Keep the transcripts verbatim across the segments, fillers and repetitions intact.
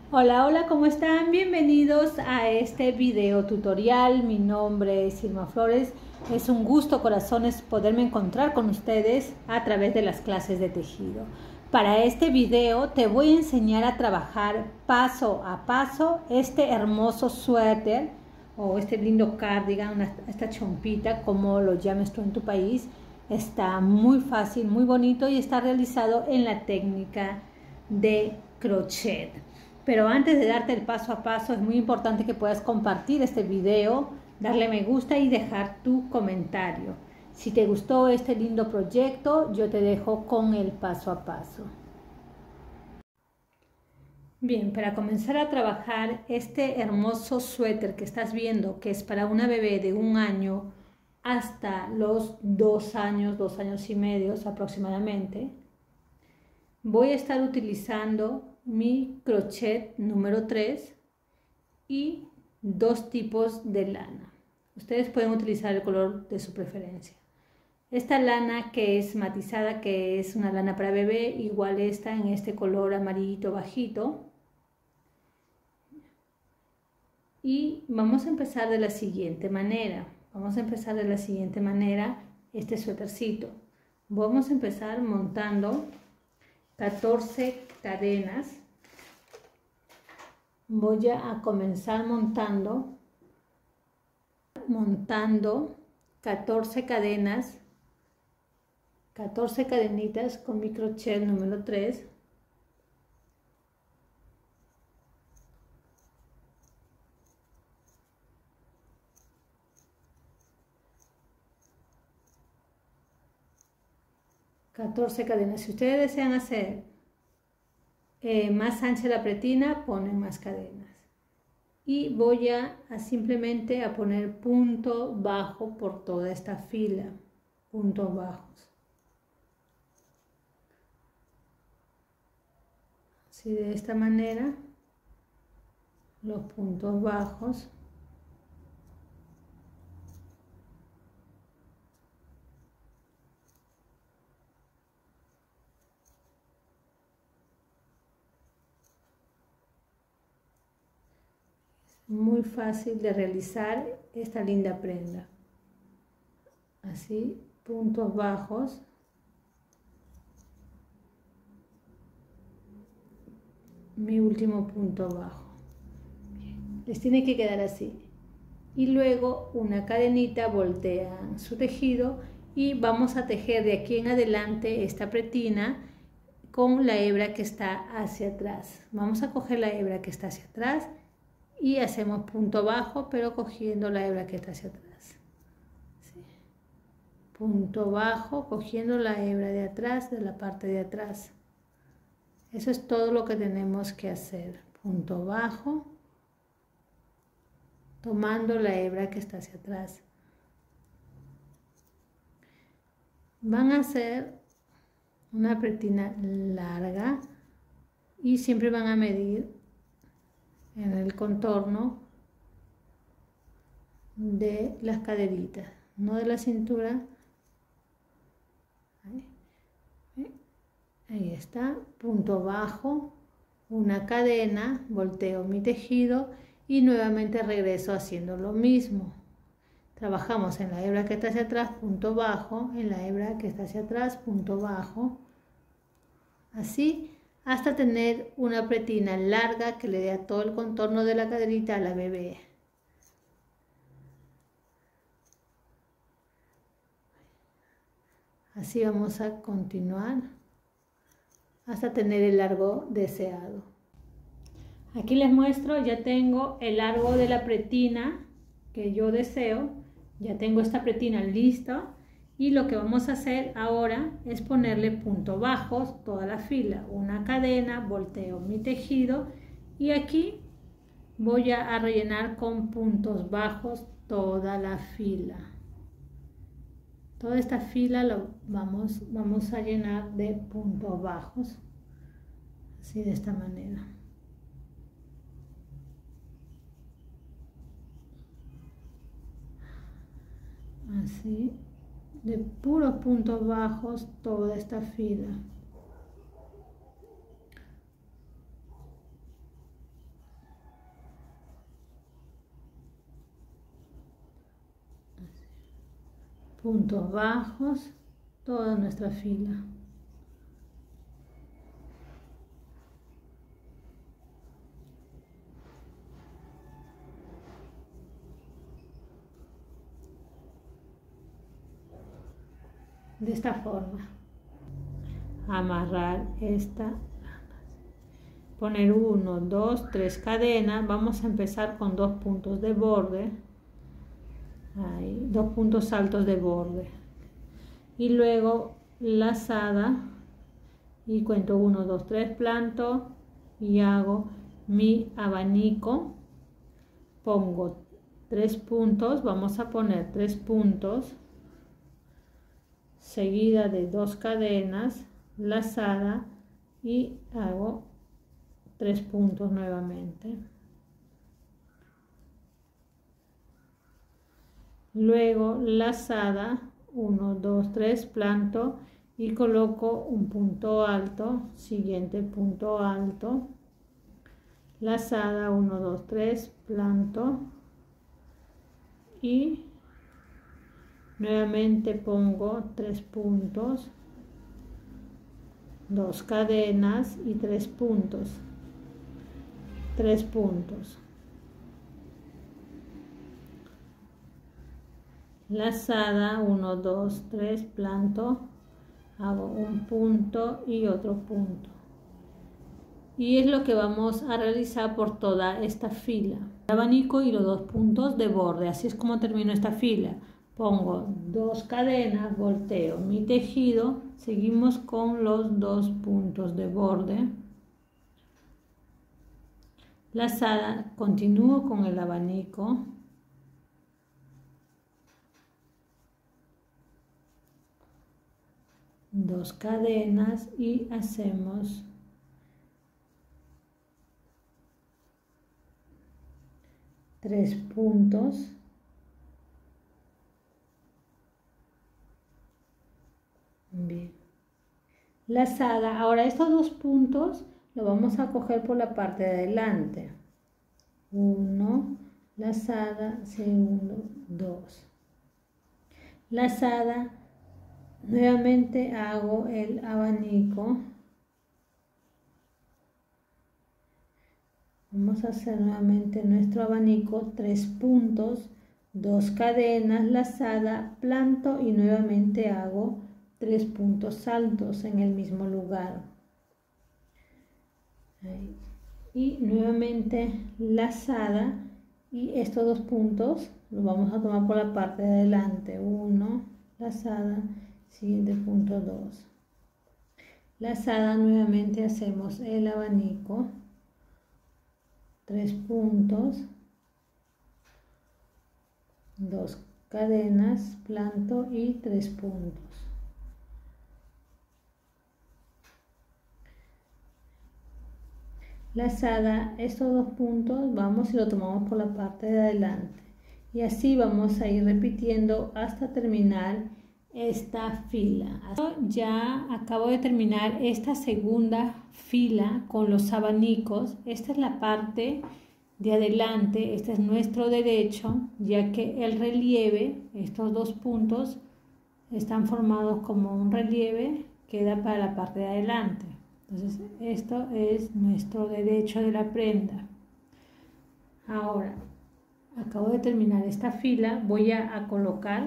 Hola, hola, ¿cómo están? Bienvenidos a este video tutorial. Mi nombre es Irma Flores. Es un gusto, corazones, poderme encontrar con ustedes a través de las clases de tejido. Para este video te voy a enseñar a trabajar paso a paso este hermoso suéter o este lindo cardigan, una, esta chompita, como lo llames tú en tu país. Está muy fácil, muy bonito y está realizado en la técnica de crochet. Pero antes de darte el paso a paso, es muy importante que puedas compartir este video, darle me gusta y dejar tu comentario. Si te gustó este lindo proyecto, yo te dejo con el paso a paso. Bien, para comenzar a trabajar este hermoso suéter que estás viendo, que es para una bebé de un año hasta los dos años, dos años y medio aproximadamente, voy a estar utilizando mi crochet número tres y dos tipos de lana. Ustedes pueden utilizar el color de su preferencia. Esta lana que es matizada, que es una lana para bebé, igual está en este color amarillito bajito. Y vamos a empezar de la siguiente manera. Vamos a empezar de la siguiente manera este suétercito. Vamos a empezar montando catorce cadenas. Voy a comenzar montando montando catorce cadenas, catorce cadenitas con mi crochet número tres. catorce cadenas. Si ustedes desean hacer eh, más ancha la pretina, ponen más cadenas. Y voy a, a simplemente a poner punto bajo por toda esta fila, puntos bajos. Así, de esta manera, los puntos bajos. Muy fácil de realizar esta linda prenda. Así, puntos bajos. Mi último punto bajo. Les tiene que quedar así. Y luego una cadenita, voltean su tejido y vamos a tejer de aquí en adelante esta pretina con la hebra que está hacia atrás. Vamos a coger la hebra que está hacia atrás y hacemos punto bajo, pero cogiendo la hebra que está hacia atrás. ¿Sí? Punto bajo, cogiendo la hebra de atrás, de la parte de atrás. Eso es todo lo que tenemos que hacer. Punto bajo, tomando la hebra que está hacia atrás. Van a hacer una pretina larga y siempre van a medir en el contorno de las caderitas, no de la cintura. Ahí, ahí está, punto bajo, una cadena, volteo mi tejido y nuevamente regreso haciendo lo mismo. Trabajamos en la hebra que está hacia atrás, punto bajo, en la hebra que está hacia atrás, punto bajo, así hasta tener una pretina larga que le dé a todo el contorno de la caderita a la bebé. Así vamos a continuar hasta tener el largo deseado. Aquí les muestro, ya tengo el largo de la pretina que yo deseo, ya tengo esta pretina lista. Y lo que vamos a hacer ahora es ponerle puntos bajos toda la fila, una cadena, volteo mi tejido y aquí voy a rellenar con puntos bajos toda la fila. Toda esta fila lo vamos, vamos a llenar de puntos bajos, así, de esta manera. Así, de puros puntos bajos toda esta fila. puntos bajos, toda nuestra fila. De esta forma. Amarrar esta, poner uno, dos, tres cadenas. Vamos a empezar con dos puntos de borde, ahí, dos puntos altos de borde, y luego lazada, y cuento uno, dos, tres, planto y hago mi abanico. Pongo tres puntos, vamos a poner tres puntos, seguida de dos cadenas, lazada, y hago tres puntos nuevamente. Luego lazada, uno, dos, tres, planto y coloco un punto alto, siguiente punto alto, lazada, uno, dos, tres, planto y nuevamente pongo tres puntos, dos cadenas y tres puntos, tres puntos, lazada, uno, dos, tres, planto, hago un punto y otro punto, y es lo que vamos a realizar por toda esta fila. Abanico y los dos puntos de borde, así es como termino esta fila. Pongo dos cadenas, volteo mi tejido, seguimos con los dos puntos de borde, lazada, continúo con el abanico, dos cadenas y hacemos tres puntos, bien, lazada. Ahora estos dos puntos lo vamos a coger por la parte de adelante, uno, lazada, segundo, dos, lazada, nuevamente hago el abanico, vamos a hacer nuevamente nuestro abanico, tres puntos, dos cadenas, lazada, planto y nuevamente hago tres puntos altos en el mismo lugar. Ahí. Y nuevamente lazada, y estos dos puntos los vamos a tomar por la parte de adelante, uno, lazada, siguiente punto, dos, lazada, nuevamente hacemos el abanico, tres puntos, dos cadenas, planto y tres puntos. Lazada, estos dos puntos vamos y lo tomamos por la parte de adelante, y así vamos a ir repitiendo hasta terminar esta fila. Ya acabo de terminar esta segunda fila con los abanicos. Esta es la parte de adelante, este es nuestro derecho, ya que el relieve, estos dos puntos están formados como un relieve, queda para la parte de adelante. Entonces esto es nuestro derecho de la prenda. Ahora acabo de terminar esta fila, voy a, a colocar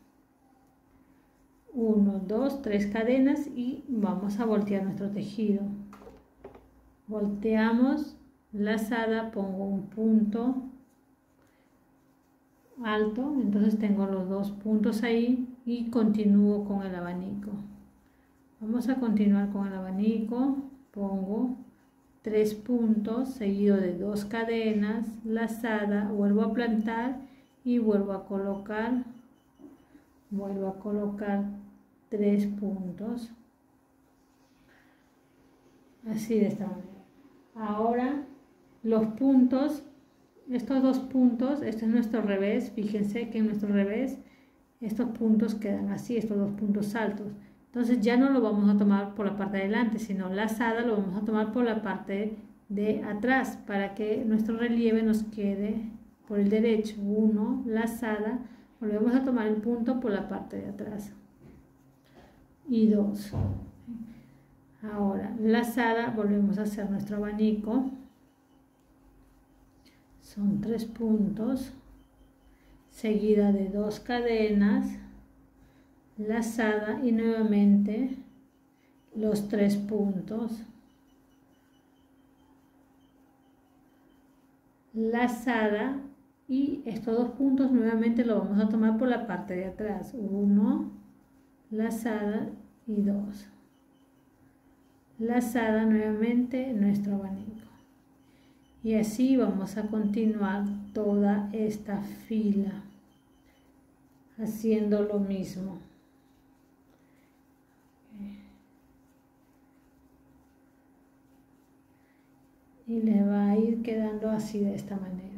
uno, dos, tres cadenas y vamos a voltear nuestro tejido. Volteamos, lazada, pongo un punto alto, entonces tengo los dos puntos ahí y continúo con el abanico. Vamos a continuar con el abanico, pongo tres puntos seguido de dos cadenas, lazada, vuelvo a plantar y vuelvo a colocar, vuelvo a colocar tres puntos, así de esta manera. Ahora los puntos, estos dos puntos, este es nuestro revés, fíjense que en nuestro revés estos puntos quedan así, estos dos puntos altos. Entonces ya no lo vamos a tomar por la parte de adelante, sino lazada lo vamos a tomar por la parte de atrás para que nuestro relieve nos quede por el derecho. Uno, lazada, volvemos a tomar el punto por la parte de atrás y dos. Ahora lazada, volvemos a hacer nuestro abanico, son tres puntos, seguida de dos cadenas, lazada y nuevamente los tres puntos, lazada y estos dos puntos nuevamente lo vamos a tomar por la parte de atrás, uno, lazada y dos, lazada nuevamente nuestro abanico. Y así vamos a continuar toda esta fila haciendo lo mismo. Y le va a ir quedando así de esta manera.